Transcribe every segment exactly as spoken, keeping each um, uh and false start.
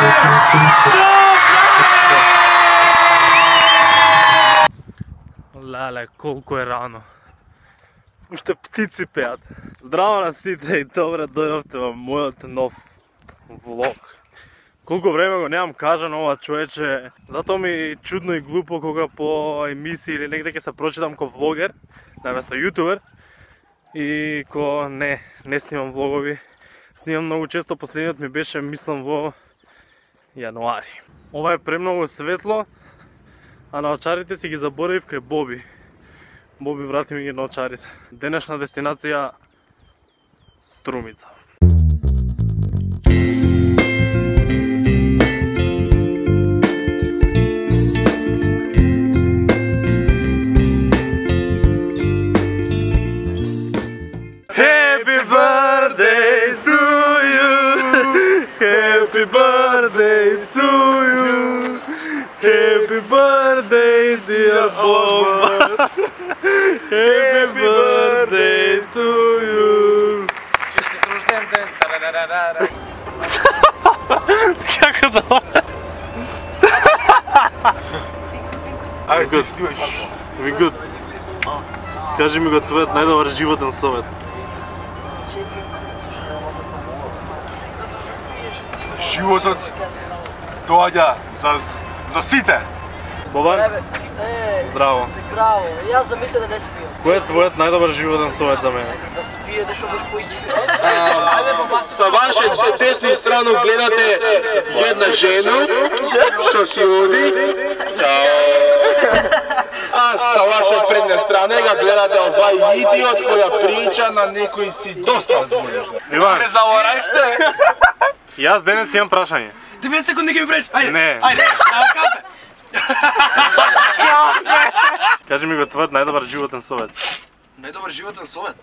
Леле, колко е рано. Уште птици пеат. Здраво на сите и добре дојдовте во мојот нов влог. Колко време го немам кажан ова човече, затоа ми е чудно и глупо кога по емисии или негде ќе се прочитам ко влогер, наместо јутубер, и ко не, не снимам влогови. Снимам многу често, последниот ми беше, мислам, во јануари. Ова е премногу светло, а наочарите си ги заборавив кај Боби. Боби врати ми ги наочарите. Денешна дестинација Струмица. Happy birthday to you. Happy birthday to you. Happy birthday dear Boba. Happy birthday to you. Честит рожден ден. Тарарарара. Како да? Ајде, ти стиваш. We good. Кажи ми го твојот најдобар животен совет. Животот доаѓа за за сите. Бобан, Е, здраво. здраво. Јас замисля да не спијам. Кој е твојот најдобар животен совет за мене? Да спиете што можеш поиќе. Sa vaše desne strane gledate jedna ženu što si udi. Ćao. A sa vaše prednje strane ga gledate ovaj idiot koja priča na nekoj si dosta zmržna. Иван, Ме заорајте. јас денес имам прашање. деветнаесет секунди ќе ми преш. Ајде. Не. Ајде. Ао кафе. Кажи ми го твојот најдобар животен совет. Најдобар животен совет.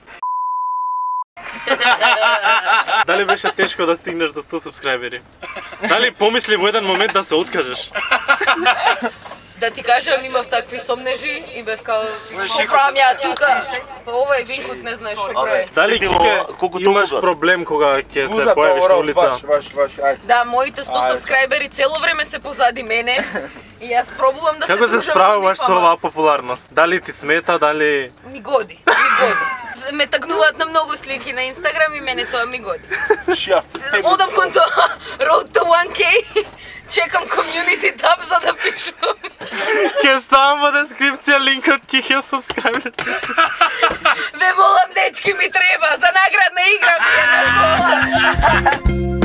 Дали беше тешко да стигнеш до сто субскрајбери? Дали помисли во еден момент да се откажеш? Да ти кажам, имав такви сомнежи и бев као, Можеш што и правам ја како тука? Па овај Винкот не знаеш што прави. Дали Кике имаш проблем кога ќе се појавиш на улица? Baš, baš, baš, ajde. Да, моите сто сабскрајбери цело време се позади мене и јас пробувам да се Како се дружам справуваш нив, со ама оваа популарност? Дали ти смета, дали... Ми годи, ми годи. Ме тагнуваат на многу слики на Инстаграм и мене тоа ми годи. Одам кон тоа Road to one K, чекам community tab за да пишувам. Ќе ставам во дескрипција линкот ки ќе субскрајбер. Ве молам, дечки, ми треба за наградна игра ми е на кола.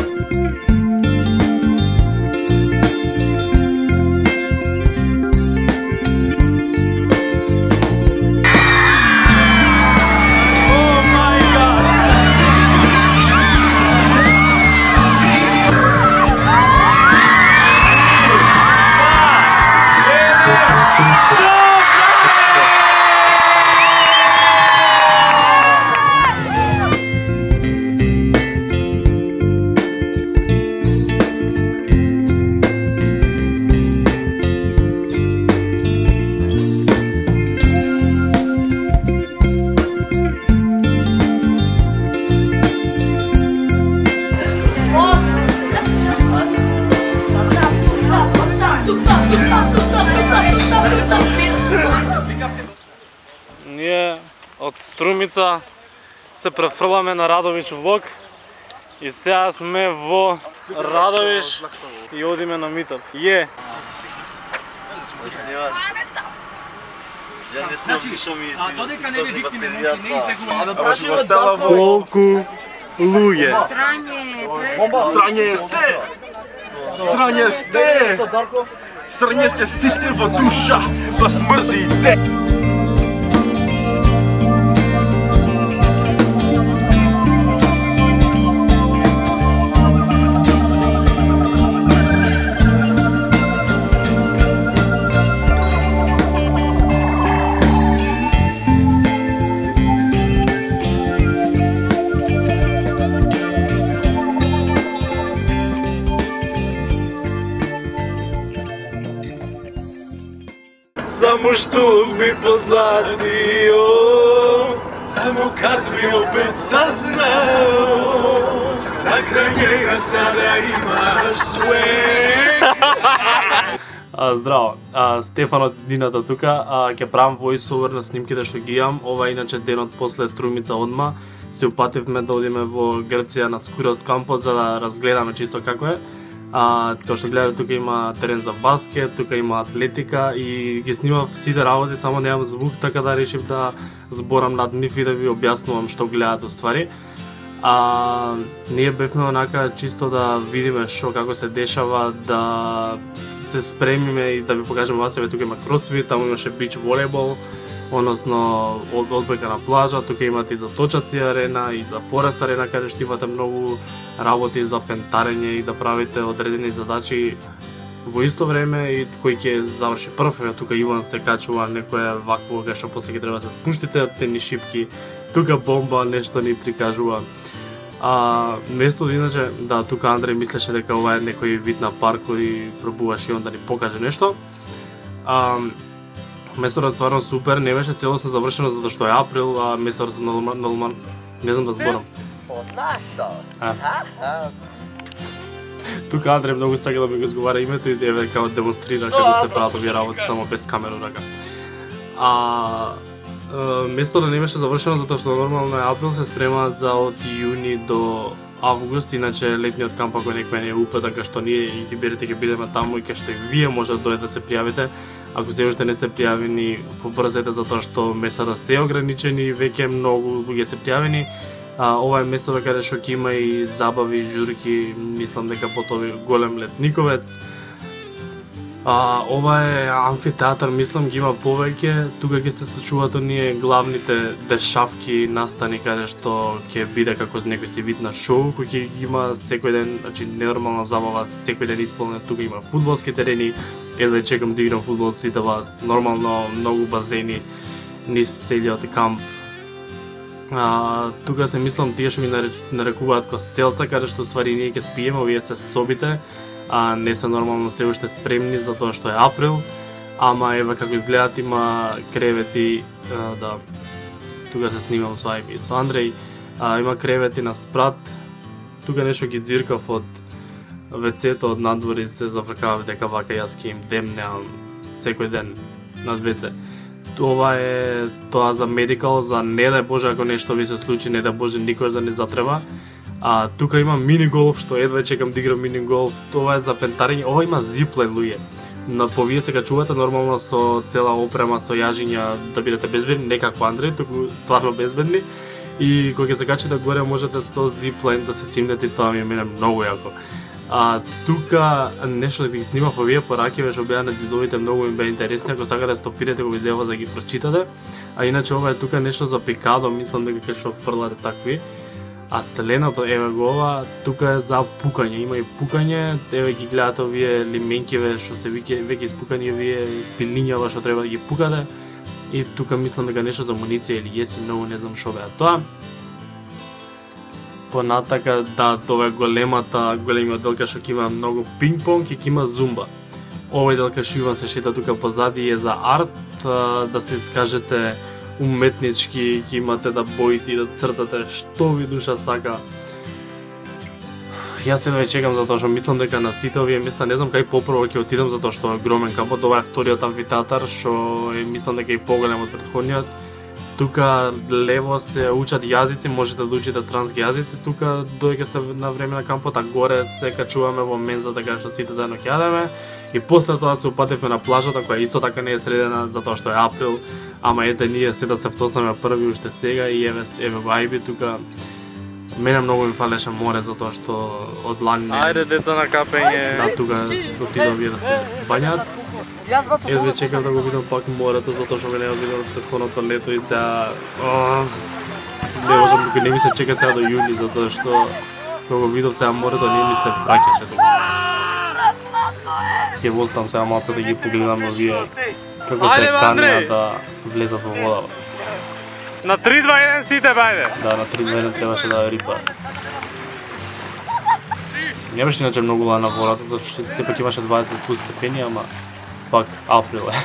Ние од Струмица се префрламе на Радовиш влог и сега сме во Радовиш и одиме на митап. Е! Ја не сме пишам и си. Додека не викнеме моќи не излегуваме. Колку луѓе? Срање е се. Срање сте. Срање сте сите во душа. Па смрдите. Само што би позлатио, само кад би опет сазнао da kraj njega sada imaš swag. А, здраво, а, Стефан од Дината тука, а, ќе правам voiceover на снимките што ги имам. Ова е иначе денот после Струмица одма. Се упативме да одиме во Грција на Скурос кампот за да разгледаме чисто како е. А, како што гледате тука има терен за баскет, тука има атлетика и ги снимав сите работи, само немам звук, така да решив да зборам над нив и да ви објаснувам што гледат уствари. А, ние бевме онака чисто да видиме што како се дешава, да се спремиме и да ви покажеме вас, еве тука има кросфит, таму имаше бич волейбол, односно од одбојка на плажа, тука имате и за точаци арена и за форест арена, каде што имате многу работи за пентарење и да правите одредени задачи во исто време и кој ќе заврши прв, еве тука Иван се качува некоја вакво кај што после ќе треба да се спуштите тени шипки, тука бомба нешто ни прикажува. А место иначе, да, тука Андреј мислеше дека ова е некој вид на парк кој пробуваше и он да ни покаже нешто. А, местото стварно супер, не беше целосно завршено затоа што е април, а местото се нормално, не знам да зборам. А. Тука Андреј многу сака да ми го изговара името и еве као демонстрира како се прават овие работи само без камера рака. А местото не беше завршено затоа што нормално е април, се спремаат за од јуни до август, иначе летниот камп ако некој не е упе, така што ние и ги берете ќе бидеме таму и ќе што и вие може да дојдете да се пријавите. Ако се уште не сте пријавени, побрзете затоа што местата се ограничени, веќе многу луѓе се пријавени. А, ова е местото каде што ќе има и забави, журки, мислам дека по тој голем летниковец. А, ова е амфитеатар, мислам ги има повеќе, тука ќе се случуваат оние главните дешавки, настани каде што ќе биде како некој си вид на шоу, кој ќе има секој ден, значи ненормална забава, секој ден исполнет, тука има фудбалски терени, едва чекам да играм фудбал сите вас, нормално многу базени низ целиот камп. А, тука се мислам тие што ми нарекуваат костелца, каде што ствари ние ќе спиеме, овие се собите. А не се нормално се уште спремни затоа што е април, ама еве како изгледат има кревети, а, да, тука се снимам со Ајби и со Андреј, а, има кревети на спрат, тука нешто ги дзиркав од вецето од надвор и се зафркавав дека вака јас ќе им демнеам секој ден над веце. Ова е тоа за медикал, за не дај Боже ако нешто ви се случи, не дај Боже никош да не затреба. А тука има мини голф што едва чекам да играм мини голф. Тоа е за пентарење. Ова има зиплен луѓе. На повие се качувате нормално со цела опрема, со јажиња да бидете безбедни, не како Андреј, туку стварно безбедни. И кога ќе се качите горе можете со зиплен да се симнете и тоа ми е мене многу јако. А тука нешто да ги снимав овие поракиве што беа на ѕидовите, многу ми беа интересни, ако сакате да стопирате го видео за да ги прочитате. А иначе ова е тука нешто за пикадо, мислам дека ќе што фрлате такви. А стеленото, еве го ова, тука е за пукање, има и пукање, еве ги гледате овие лименкиве што се веќе веќе испукани, овие пилињава што треба да ги пукате. И тука мислам дека нешто за муниција или јеси, многу не знам што беа тоа. Понатака, да, тоа е големата, големиот дел кај што ќе има многу пинг-понг и ќе има зумба. Овој дел кај што Иван се шета тука позади е за арт, да се искажете уметнички, ќе имате да боите и да цртате што ви душа сака. Јас едва чекам затоа што мислам дека на сите овие места не знам кај попрво ќе отидам затоа што е огромен кампот, ова е вториот амфитеатар што е мислам дека е поголем од претходниот. Тука лево се учат јазици, можете да учите странски јазици, тука доаѓа сте на време на кампот, а горе се качуваме во менза така што сите заедно ќе јадеме. И после тоа се упативме на плажата која исто така не е средена затоа што е април, ама ете ние се да се втоснаме први уште сега и еве еве го Ајби тука. Мене многу ми фалеше море затоа што од лани не... Ајде деца на капење. Да, тука отидов вие да се бањат. Едва чекам да го видам пак морето затоа што ме не видам претходното лето и сега... Не можам, тука не ми се чека сега до јуни затоа што кога го видов сега морето не ми се враќаше тука. Ќе возам сега малце да ги погледам овие како се канеа да влезат во вода. На три два еден сите бајде. Да, на три два еден требаше да рипа. Не беше иначе многу ладна водата, затоа што сепак имаше дваесет плюс степени, ама пак април е.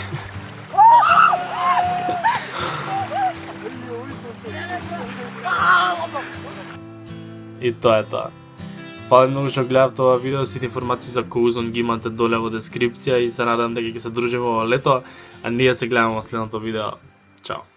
И тоа е тоа. Фала многу што гледавте ова видео, сите информации за Коузон ги имате доле во дескрипција и се надам дека ќе се дружиме во лето, а ние се гледаме во следното видео. Чао!